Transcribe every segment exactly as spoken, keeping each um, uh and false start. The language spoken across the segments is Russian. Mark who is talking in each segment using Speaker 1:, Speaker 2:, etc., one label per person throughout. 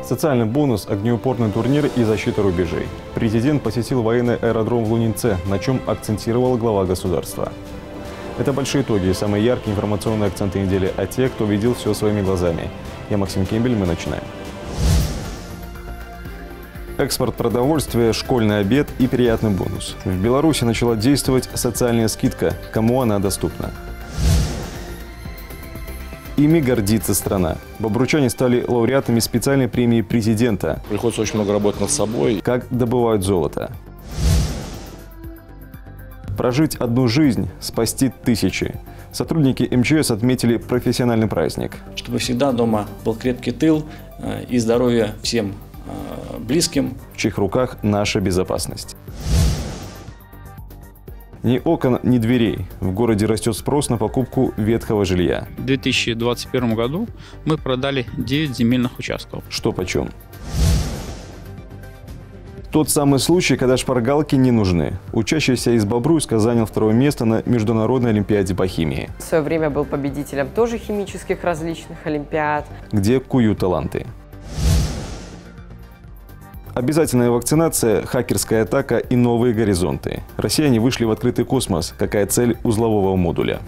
Speaker 1: Социальный бонус, огнеупорный турнир и защита рубежей. Президент посетил военный аэродром в Лунинце, на чем акцентировал глава государства. Это большие итоги и самые яркие информационные акценты недели о тех, кто видел все своими глазами. Я Максим Кембель, мы начинаем. Экспорт продовольствия, школьный обед и приятный бонус. В Беларуси начала действовать социальная скидка. Кому она доступна? Ими гордится страна. Бобручане стали лауреатами специальной премии президента.
Speaker 2: Приходится очень много работать над собой.
Speaker 1: Как добывают золото? Прожить одну жизнь, спасти тысячи. Сотрудники эм че эс отметили профессиональный праздник.
Speaker 3: Чтобы всегда дома был крепкий тыл и здоровье всем близким.
Speaker 1: В чьих руках наша безопасность. Ни окон, ни дверей. В городе растет спрос на покупку ветхого жилья.
Speaker 4: В две тысячи двадцать первом году мы продали девять земельных участков.
Speaker 1: Что почем? Тот самый случай, когда шпаргалки не нужны. Учащийся из Бобруйска занял второе место на Международной олимпиаде по химии.
Speaker 5: В свое время был победителем тоже химических различных олимпиад.
Speaker 1: Где куют таланты. Обязательная вакцинация, хакерская атака и новые горизонты. Россияне вышли в открытый космос. Какая цель узлового модуля?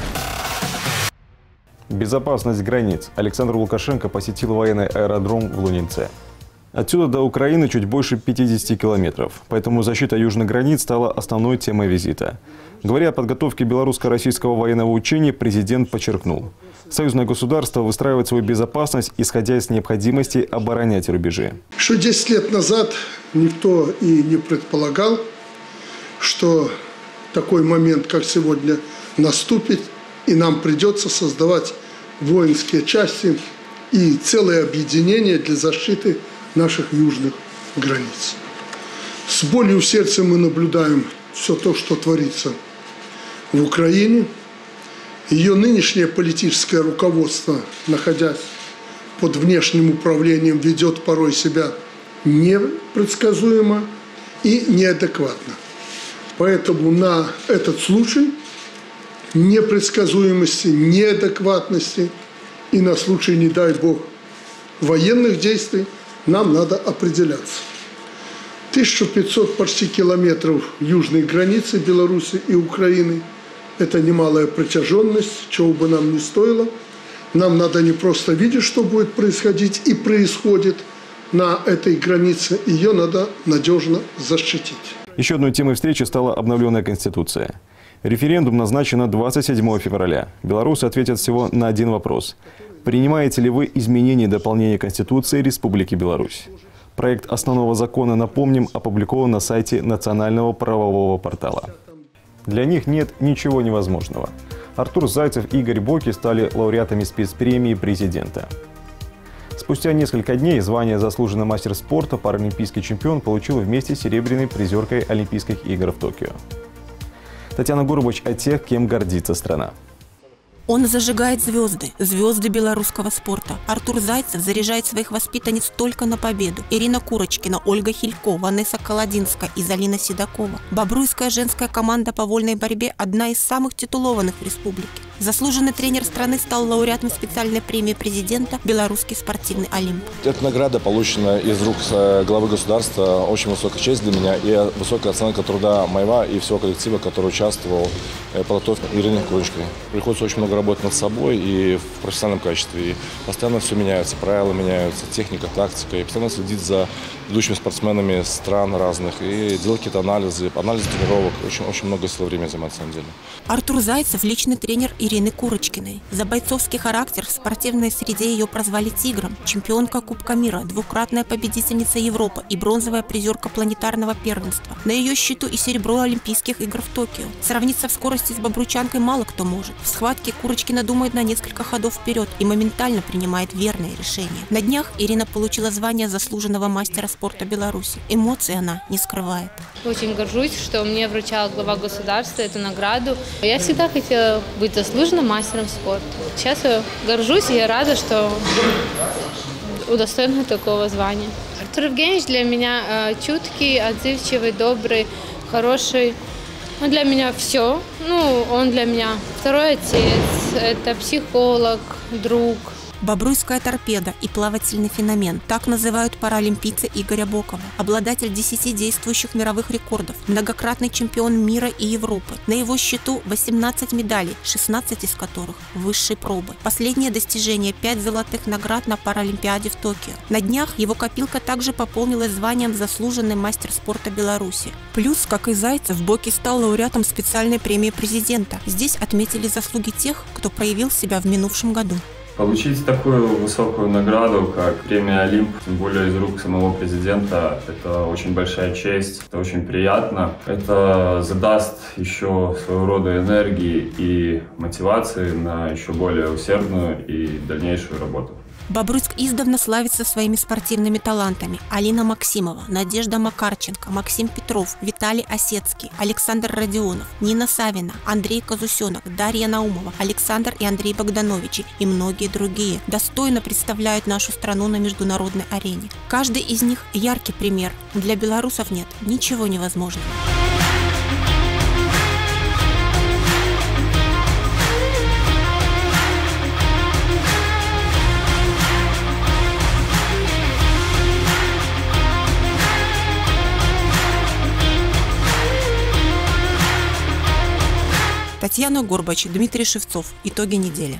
Speaker 1: Безопасность границ. Александр Лукашенко посетил военный аэродром в Лунинце. Отсюда до Украины чуть больше пятидесяти километров. Поэтому защита южных границ стала основной темой визита. Говоря о подготовке белорусско-российского военного учения, президент подчеркнул: союзное государство выстраивает свою безопасность, исходя из необходимости оборонять рубежи.
Speaker 6: Что десять лет назад никто и не предполагал, что такой момент, как сегодня, наступит, и нам придется создавать воинские части и целые объединения для защиты наших южных границ. С болью в сердце мы наблюдаем все то, что творится в Украине. Ее нынешнее политическое руководство, находясь под внешним управлением, ведет порой себя непредсказуемо и неадекватно. Поэтому на этот случай непредсказуемости, неадекватности и на случай, не дай бог, военных действий нам надо определяться. тысяча пятьсот почти километров южной границы Беларуси и Украины – это немалая протяженность, чего бы нам ни стоило. Нам надо не просто видеть, что будет происходить и происходит на этой границе, ее надо надежно защитить.
Speaker 1: Еще одной темой встречи стала обновленная Конституция. Референдум назначен на двадцать седьмое февраля. Белорусы ответят всего на один вопрос. Принимаете ли вы изменения и дополнения Конституции Республики Беларусь? Проект основного закона, напомним, опубликован на сайте Национального правового портала. Для них нет ничего невозможного. Артур Зайцев и Игорь Боки стали лауреатами спецпремии президента. Спустя несколько дней звание «Заслуженный мастер спорта», паралимпийский чемпион получил вместе с серебряной призеркой Олимпийских игр в Токио. Татьяна Горбач о тех, кем гордится страна.
Speaker 7: Он зажигает звезды, звезды белорусского спорта. Артур Зайцев заряжает своих воспитанниц только на победу. Ирина Курочкина, Ольга Хилько, Ванесса Колодинская и Залина Седокова. Бобруйская женская команда по вольной борьбе – одна из самых титулованных в республике. Заслуженный тренер страны стал лауреатом специальной премии президента «Белорусский спортивный Олимп».
Speaker 2: Эта награда, полученная из рук главы государства, очень высокая честь для меня и высокая оценка труда моего и всего коллектива, который участвовал в подготовке Ирины Курочкиной. Приходится очень много работать над собой и в профессиональном качестве. И постоянно все меняется, правила меняются, техника, тактика. И постоянно следить за ведущими спортсменами стран разных и делать какие-то анализы, анализ тренировок. Очень, очень много сил времени занимает, на самом деле.
Speaker 7: Артур Зайцев – личный тренер Ирины Курочкиной. За бойцовский характер в спортивной среде ее прозвали «Тигром». Чемпионка Кубка мира, двукратная победительница Европы и бронзовая призерка планетарного первенства. На ее счету и серебро Олимпийских игр в Токио. Сравниться в скорости с бобручанкой мало кто может. В схватке Курочкина думает на несколько ходов вперед и моментально принимает верные решения. На днях Ирина получила звание заслуженного мастера спорта Беларуси. Эмоций она не скрывает.
Speaker 8: Очень горжусь, что мне вручал глава государства эту награду. Я всегда хотела быть заслуженным мастером спорта. Сейчас я горжусь и я рада, что удостоена такого звания. Артур Евгеньевич для меня э, чуткий, отзывчивый, добрый, хороший. Он для меня все. Ну, он для меня второй отец, это психолог, друг.
Speaker 7: Бобруйская торпеда и плавательный феномен. Так называют паралимпийца Игоря Бокова. Обладатель десяти действующих мировых рекордов. Многократный чемпион мира и Европы. На его счету восемнадцать медалей, шестнадцать из которых высшей пробы. Последнее достижение – пять золотых наград на Паралимпиаде в Токио. На днях его копилка также пополнилась званием «Заслуженный мастер спорта Беларуси». Плюс, как и Зайцев, Боки стал лауреатом специальной премии президента. Здесь отметили заслуги тех, кто проявил себя в минувшем году.
Speaker 9: Получить такую высокую награду, как премия «Олимп», тем более из рук самого президента, это очень большая честь, это очень приятно. Это задаст еще своего рода энергии и мотивации на еще более усердную и дальнейшую работу.
Speaker 7: Бобруйск издавна славится своими спортивными талантами. Алина Максимова, Надежда Макарченко, Максим Петров, Виталий Осецкий, Александр Родионов, Нина Савина, Андрей Казусенок, Дарья Наумова, Александр и Андрей Богдановичи и многие другие достойно представляют нашу страну на международной арене. Каждый из них яркий пример. Для белорусов нет ничего невозможного. Татьяна Горбач, Дмитрий Шевцов. Итоги недели.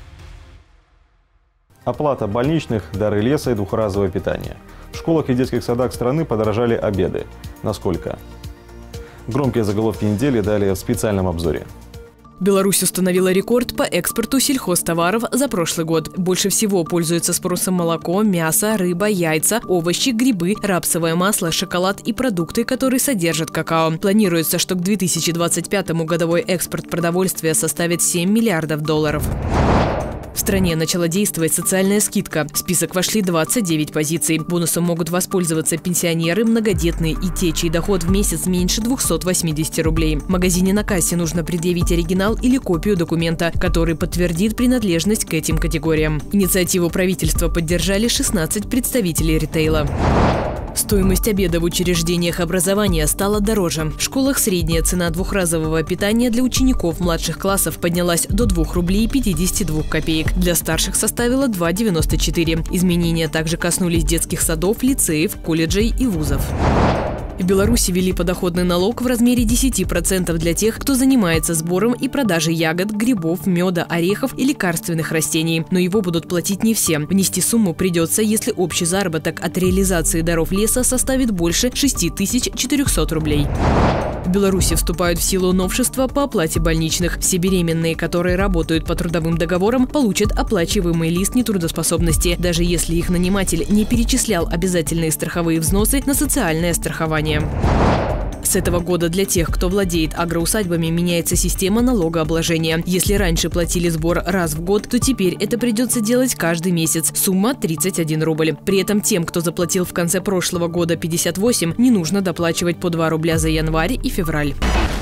Speaker 1: Оплата больничных, дары леса и двухразовое питание. В школах и детских садах страны подорожали обеды. Насколько? Громкие заголовки недели далее в специальном обзоре.
Speaker 10: Беларусь установила рекорд по экспорту сельхозтоваров за прошлый год. Больше всего пользуются спросом молоко, мясо, рыба, яйца, овощи, грибы, рапсовое масло, шоколад и продукты, которые содержат какао. Планируется, что к две тысячи двадцать пятому годовой экспорт продовольствия составит семь миллиардов долларов. В стране начала действовать социальная скидка. В список вошли двадцать девять позиций. Бонусом могут воспользоваться пенсионеры, многодетные и те, чей доход в месяц меньше двухсот восьмидесяти рублей. В магазине на кассе нужно предъявить оригинал или копию документа, который подтвердит принадлежность к этим категориям. Инициативу правительства поддержали шестнадцать представителей ритейла. Стоимость обеда в учреждениях образования стала дороже. В школах средняя цена двухразового питания для учеников младших классов поднялась до двух рублей пятидесяти двух копеек. Для старших составила два девяносто четыре. Изменения также коснулись детских садов, лицеев, колледжей и вузов. В Беларуси ввели подоходный налог в размере десяти процентов для тех, кто занимается сбором и продажей ягод, грибов, меда, орехов и лекарственных растений. Но его будут платить не все. Внести сумму придется, если общий заработок от реализации даров леса составит больше шести тысяч четырехсот рублей. В Беларуси вступают в силу новшества по оплате больничных. Все беременные, которые работают по трудовым договорам, получат оплачиваемый лист нетрудоспособности, даже если их наниматель не перечислял обязательные страховые взносы на социальное страхование. С этого года для тех, кто владеет агроусадьбами, меняется система налогообложения. Если раньше платили сбор раз в год, то теперь это придется делать каждый месяц. Сумма тридцать один рубль. При этом тем, кто заплатил в конце прошлого года пятьдесят восемь, не нужно доплачивать по два рубля за январь и февраль.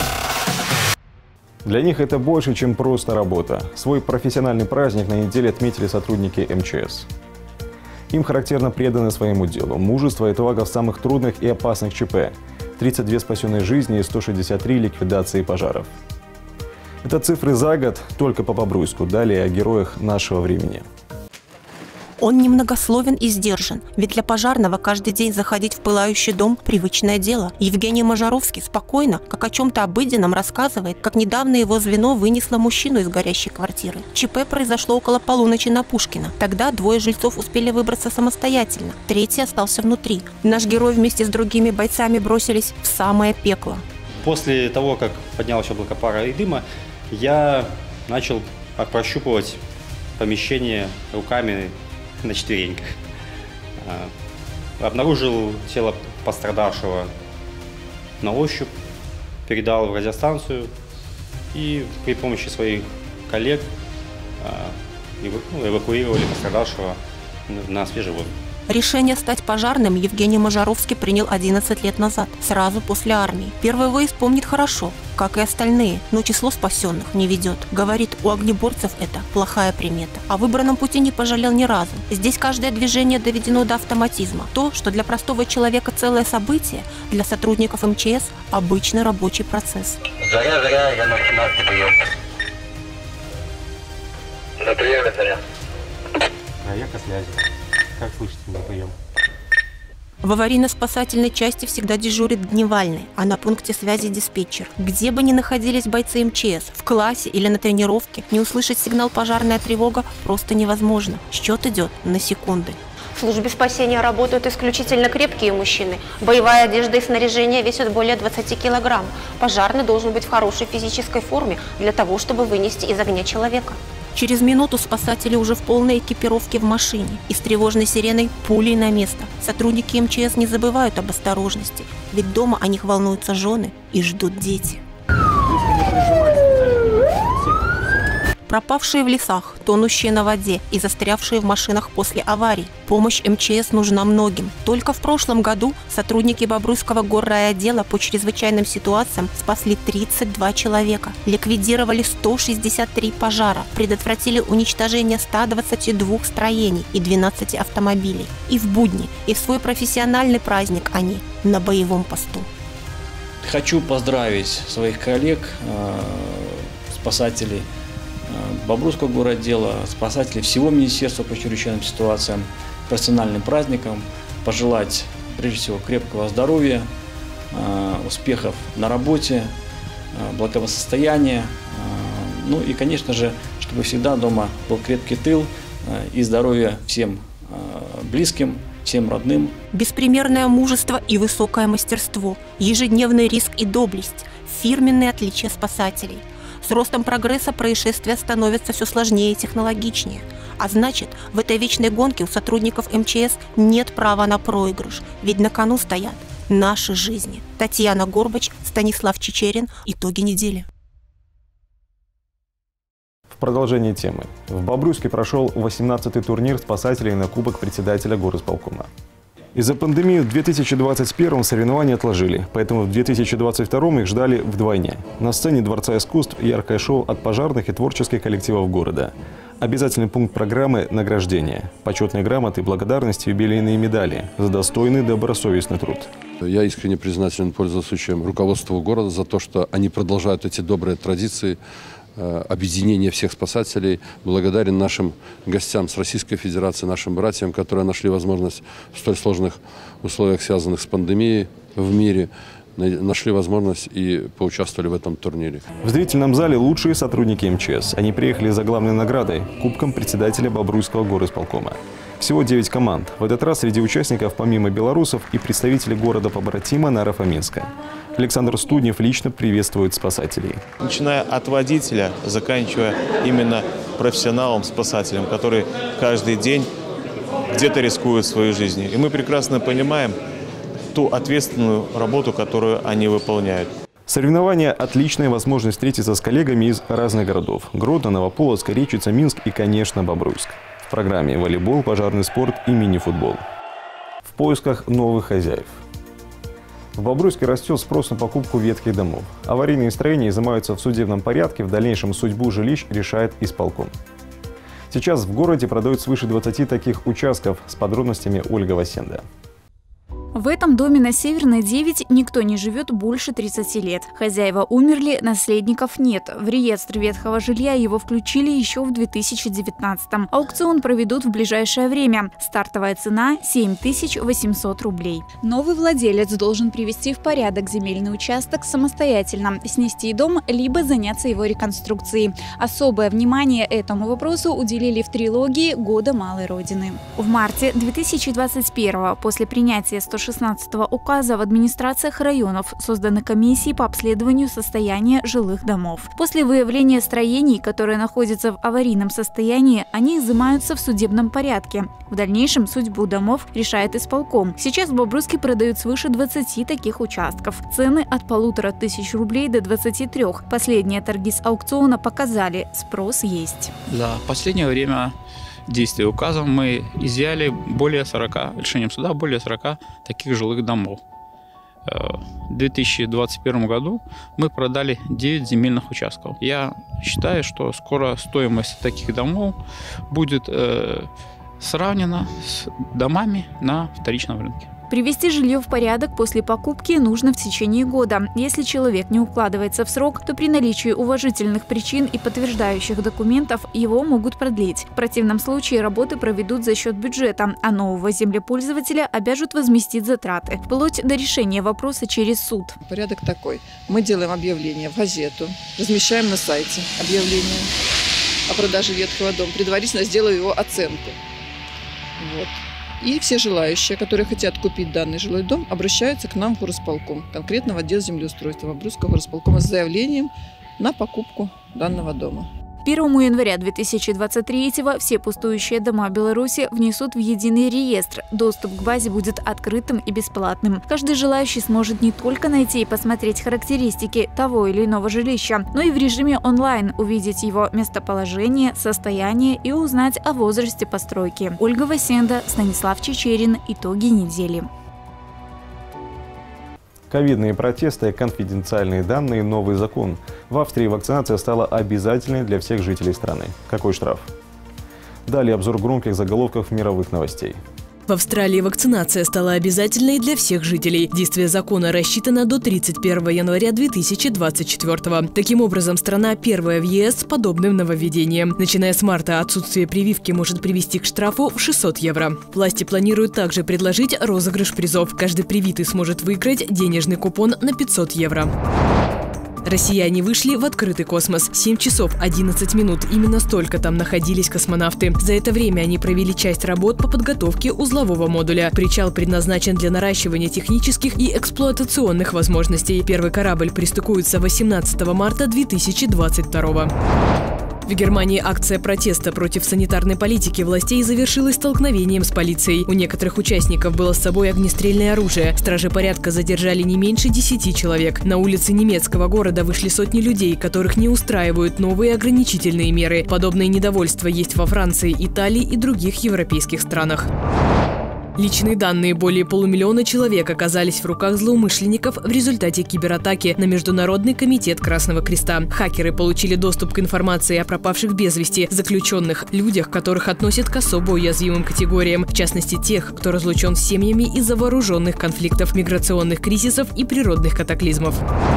Speaker 1: Для них это больше, чем просто работа. Свой профессиональный праздник на неделе отметили сотрудники эм че эс. Им характерно преданы своему делу, мужество и отвага в самых трудных и опасных че пэ, тридцать две спасенные жизни и сто шестьдесят три ликвидации пожаров. Это цифры за год только по Бобруйску. Далее о героях нашего времени.
Speaker 7: Он немногословен и сдержан, ведь для пожарного каждый день заходить в пылающий дом – привычное дело. Евгений Можаровский спокойно, как о чем-то обыденном, рассказывает, как недавно его звено вынесло мужчину из горящей квартиры. че пэ произошло около полуночи на Пушкина. Тогда двое жильцов успели выбраться самостоятельно, третий остался внутри. Наш герой вместе с другими бойцами бросились в самое пекло.
Speaker 11: После того, как поднялось облако пара и дыма, я начал прощупывать помещение руками на четвереньках. Обнаружил тело пострадавшего на ощупь, передал в радиостанцию и при помощи своих коллег эвакуировали пострадавшего на свежий воздух.
Speaker 7: Решение стать пожарным Евгений Можаровский принял одиннадцать лет назад, сразу после армии. Первый выезд помнит хорошо, как и остальные, но число спасенных не ведет. Говорит, у огнеборцев это плохая примета. О выбранном пути не пожалел ни разу. Здесь каждое движение доведено до автоматизма. То, что для простого человека целое событие, для сотрудников эм че эс – обычный рабочий процесс.
Speaker 12: Заря, заря, я на семнадцать прием. На приеме, заря.
Speaker 11: А я Кослязи. Как слышите меня прием?
Speaker 7: В аварийно-спасательной части всегда дежурит дневальный, а на пункте связи диспетчер. Где бы ни находились бойцы эм че эс, в классе или на тренировке, не услышать сигнал «пожарная тревога» просто невозможно. Счет идет на секунды.
Speaker 12: В службе спасения работают исключительно крепкие мужчины. Боевая одежда и снаряжение весят более двадцати килограмм. Пожарный должен быть в хорошей физической форме для того, чтобы вынести из огня человека.
Speaker 7: Через минуту спасатели уже в полной экипировке в машине и с тревожной сиреной пулей на место. Сотрудники эм че эс не забывают об осторожности, ведь дома о них волнуются жены и ждут дети. Пропавшие в лесах, тонущие на воде и застрявшие в машинах после аварий. Помощь эм че эс нужна многим. Только в прошлом году сотрудники Бобруйского горрайотдела по чрезвычайным ситуациям спасли тридцать два человека, ликвидировали сто шестьдесят три пожара, предотвратили уничтожение ста двадцати двух строений и двенадцати автомобилей. И в будни, и в свой профессиональный праздник они на боевом посту.
Speaker 3: Хочу поздравить своих коллег, спасателей Бобруйского горрайотдела, спасателей всего Министерства по чрезвычайным ситуациям, профессиональным праздником, пожелать прежде всего крепкого здоровья, успехов на работе, благосостояния, ну и, конечно же, чтобы всегда дома был крепкий тыл и здоровье всем близким, всем родным.
Speaker 7: Беспримерное мужество и высокое мастерство, ежедневный риск и доблесть – фирменные отличия спасателей. С ростом прогресса происшествия становятся все сложнее и технологичнее. А значит, в этой вечной гонке у сотрудников эм че эс нет права на проигрыш, ведь на кону стоят наши жизни. Татьяна Горбач, Станислав Чичерин. Итоги недели.
Speaker 1: В продолжении темы. В Бобруйске прошел восемнадцатый турнир спасателей на Кубок председателя горисполкома. Из-за пандемии в две тысячи двадцать первом соревнования отложили, поэтому в две тысячи двадцать втором их ждали вдвойне. На сцене Дворца искусств яркое шоу от пожарных и творческих коллективов города. Обязательный пункт программы – награждение. Почетные грамоты, благодарности, юбилейные медали за достойный добросовестный труд.
Speaker 13: Я искренне признателен, пользуясь случаем, руководству города за то, что они продолжают эти добрые традиции объединения всех спасателей. Благодарен нашим гостям с Российской Федерации, нашим братьям, которые нашли возможность в столь сложных условиях, связанных с пандемией в мире, нашли возможность и поучаствовали в этом турнире.
Speaker 1: В зрительном зале лучшие сотрудники эм че эс. Они приехали за главной наградой – Кубком председателя Бобруйского горисполкома. Всего девять команд. В этот раз среди участников помимо белорусов и представители города-побратима Наро-Фоминска. Александр Студнев лично приветствует спасателей.
Speaker 14: Начиная от водителя, заканчивая именно профессионалом-спасателем, который каждый день где-то рискует своей жизнью. И мы прекрасно понимаем ту ответственную работу, которую они выполняют.
Speaker 1: Соревнования – отличная возможность встретиться с коллегами из разных городов. Гродно, Новополоцк, Речица, Минск и, конечно, Бобруйск. В программе волейбол, пожарный спорт и мини-футбол. В поисках новых хозяев. В Бобруйске растет спрос на покупку ветхих домов. Аварийные строения изымаются в судебном порядке, в дальнейшем судьбу жилищ решает исполком. Сейчас в городе продают свыше двадцати таких участков. С подробностями Ольга Васенда.
Speaker 15: В этом доме на Северной девять никто не живет больше тридцати лет. Хозяева умерли, наследников нет. В реестр ветхого жилья его включили еще в две тысячи девятнадцатом. Аукцион проведут в ближайшее время. Стартовая цена – семь тысяч восемьсот рублей. Новый владелец должен привести в порядок земельный участок самостоятельно, снести дом, либо заняться его реконструкцией. Особое внимание этому вопросу уделили в трилогии «Года малой Родины». В марте две тысячи двадцать первого, после принятия сто шестнадцатого указа, в администрациях районов созданы комиссии по обследованию состояния жилых домов. После выявления строений, которые находятся в аварийном состоянии, они изымаются в судебном порядке. В дальнейшем судьбу домов решает исполком. Сейчас в Бобруйске продают свыше двадцати таких участков. Цены от полутора тысяч рублей до двадцати трёх. Последние торги с аукциона показали – спрос есть.
Speaker 4: За последнее время действия указа мы изъяли более сорока, решением суда более сорока таких жилых домов. В две тысячи двадцать первом году мы продали девять земельных участков. Я считаю, что скоро стоимость таких домов будет э, сравнена с домами на вторичном рынке.
Speaker 15: Привести жилье в порядок после покупки нужно в течение года. Если человек не укладывается в срок, то при наличии уважительных причин и подтверждающих документов его могут продлить. В противном случае работы проведут за счет бюджета, а нового землепользователя обяжут возместить затраты, вплоть до решения вопроса через суд.
Speaker 16: Порядок такой. Мы делаем объявление в газету, размещаем на сайте объявление о продаже ветхого дома, предварительно сделаю его оценку. Вот. И все желающие, которые хотят купить данный жилой дом, обращаются к нам в горосполком, конкретно в отдел землеустройства Бобруйского горосполкома с заявлением на покупку данного дома.
Speaker 15: первого января две тысячи двадцать третьего все пустующие дома Беларуси внесут в единый реестр. Доступ к базе будет открытым и бесплатным. Каждый желающий сможет не только найти и посмотреть характеристики того или иного жилища, но и в режиме онлайн увидеть его местоположение, состояние и узнать о возрасте постройки. Ольга Васенда, Станислав Чечерин. Итоги недели.
Speaker 1: Ковидные протесты, конфиденциальные данные, новый закон. В Австрии вакцинация стала обязательной для всех жителей страны. Какой штраф? Далее обзор громких заголовков мировых новостей.
Speaker 10: В Австралии вакцинация стала обязательной для всех жителей. Действие закона рассчитано до тридцать первого января две тысячи двадцать четвёртого. Таким образом, страна первая в ЕС с подобным нововведением. Начиная с марта отсутствие прививки может привести к штрафу в шестьсот евро. Власти планируют также предложить розыгрыш призов. Каждый привитый сможет выиграть денежный купон на пятьсот евро. Россияне вышли в открытый космос. семь часов одиннадцать минут. Именно столько там находились космонавты. За это время они провели часть работ по подготовке узлового модуля. Причал предназначен для наращивания технических и эксплуатационных возможностей. Первый корабль пристыкуется восемнадцатого марта две тысячи двадцать второго. В Германии акция протеста против санитарной политики властей завершилась столкновением с полицией. У некоторых участников было с собой огнестрельное оружие. Стражи порядка задержали не меньше десяти человек. На улицы немецкого города вышли сотни людей, которых не устраивают новые ограничительные меры. Подобное недовольство есть во Франции, Италии и других европейских странах. Личные данные более полумиллиона человек оказались в руках злоумышленников в результате кибератаки на Международный комитет Красного Креста. Хакеры получили доступ к информации о пропавших без вести, заключенных, людях, которых относят к особо уязвимым категориям, в частности тех, кто разлучен с семьями из-за вооруженных конфликтов, миграционных кризисов и природных катаклизмов.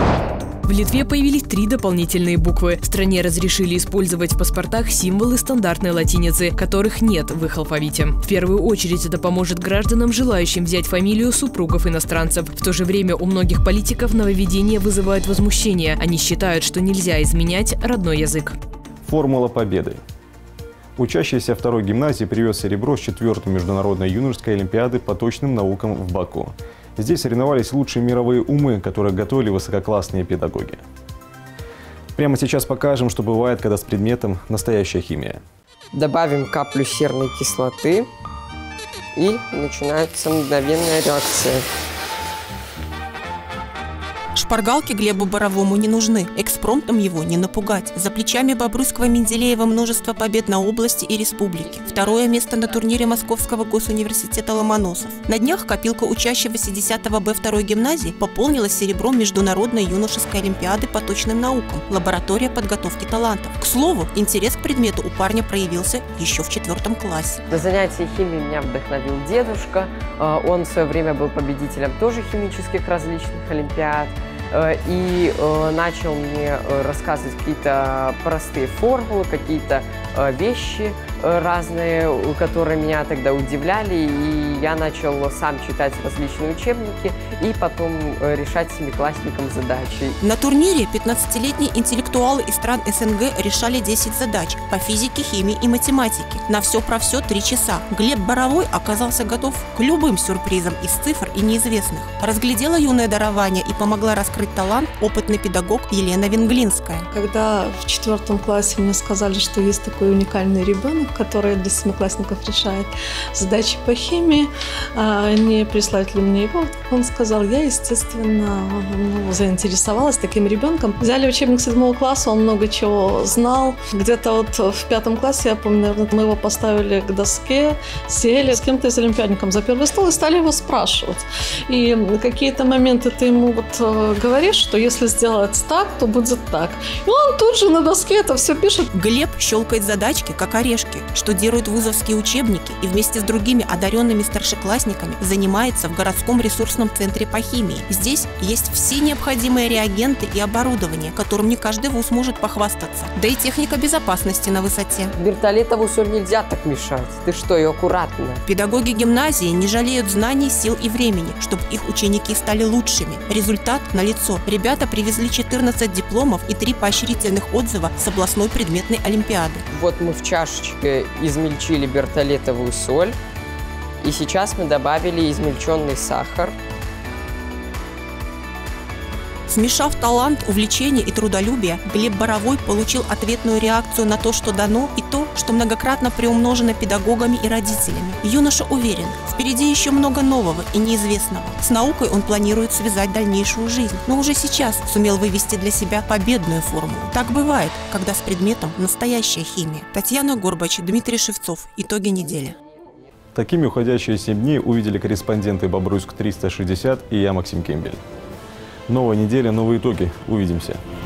Speaker 10: В Литве появились три дополнительные буквы. В стране разрешили использовать в паспортах символы стандартной латиницы, которых нет в их алфавите. В первую очередь это поможет гражданам, желающим взять фамилию супругов иностранцев. В то же время у многих политиков нововведения вызывают возмущение. Они считают, что нельзя изменять родной язык.
Speaker 1: Формула победы. Учащийся второй гимназии привез серебро с четвертой международной юношеской олимпиады по точным наукам в Баку. Здесь соревновались лучшие мировые умы, которые готовили высококлассные педагоги. Прямо сейчас покажем, что бывает, когда с предметом настоящая химия.
Speaker 5: Добавим каплю серной кислоты, и начинается мгновенная реакция.
Speaker 7: Шпаргалки Глебу Боровому не нужны. Экспромтом его не напугать. За плечами Бобруйского Менделеева множество побед на области и республике. Второе место на турнире Московского госуниверситета Ломоносов. На днях копилка учащегося десятого Б второй гимназии пополнилась серебром Международной юношеской олимпиады по точным наукам. Лаборатория подготовки талантов. К слову, интерес к предмету у парня проявился еще в четвертом классе.
Speaker 5: На занятия химией меня вдохновил дедушка. Он в свое время был победителем тоже химических различных олимпиад. И э, начал мне рассказывать какие-то простые формулы, какие-то э, вещи э, разные, которые меня тогда удивляли. И я начал сам читать различные учебники и потом э, решать семиклассникам задачи.
Speaker 7: На турнире пятнадцатилетние интеллектуалы из стран СНГ решали десять задач по физике, химии и математике. На все про все три часа. Глеб Боровой оказался готов к любым сюрпризам из цифр и неизвестных. Разглядела юное дарование и помогла раскрыть талант опытный педагог Елена Венглинская.
Speaker 17: Когда в четвертом классе мне сказали, что есть такой уникальный ребенок, который для семиклассников решает задачи по химии, не прислать ли мне его, он сказал, я, естественно, ну, заинтересовалась таким ребенком. Взяли учебник седьмого класса, он много чего знал. Где-то вот в пятом классе, я помню, наверное, мы его поставили к доске, сели с кем-то из олимпиадником за первый стол и стали его спрашивать. И какие-то моменты ты ему вот говоришь, что если сделать так, то будет так. И он тут же на доске это все пишет.
Speaker 7: Глеб щелкает задачки, как орешки. штудирует вузовские учебники и вместе с другими одаренными старшеклассниками занимается в городском ресурсном центре по химии. Здесь есть все необходимые реагенты и оборудование, которым не каждый вуз может похвастаться. Да и техника безопасности на высоте.
Speaker 5: Бертолетову соль нельзя так мешать. Ты что, ее аккуратно.
Speaker 7: Педагоги гимназии не жалеют знаний, сил и времени, чтобы их ученики стали лучшими. Результат налицо. Ребята привезли четырнадцать дипломов и три поощрительных отзыва с областной предметной олимпиады.
Speaker 5: Вот мы в чашечке измельчили бертолетовую соль, и сейчас мы добавили измельченный сахар.
Speaker 7: Смешав талант, увлечение и трудолюбие, Глеб Боровой получил ответную реакцию на то, что дано, и то, что многократно приумножено педагогами и родителями. Юноша уверен, впереди еще много нового и неизвестного. С наукой он планирует связать дальнейшую жизнь, но уже сейчас сумел вывести для себя победную формулу. Так бывает, когда с предметом настоящая химия. Татьяна Горбач, Дмитрий Шевцов. Итоги недели.
Speaker 1: Такими уходящие семь дней увидели корреспонденты Бобруйск триста шестьдесят и я, Максим Кембель. Новая неделя, новые итоги. Увидимся.